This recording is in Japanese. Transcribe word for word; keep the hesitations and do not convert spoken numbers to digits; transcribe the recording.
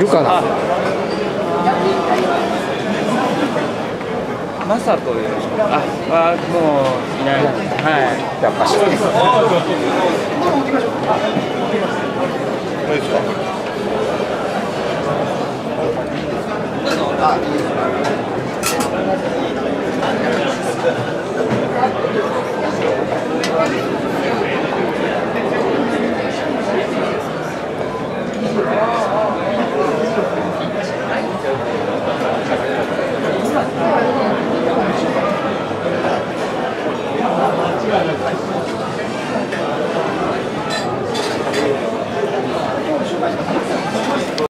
るかな。 マサという、あ、はもういない。はい。 やっぱし。 いいですか。あ、いいですか。間違いない。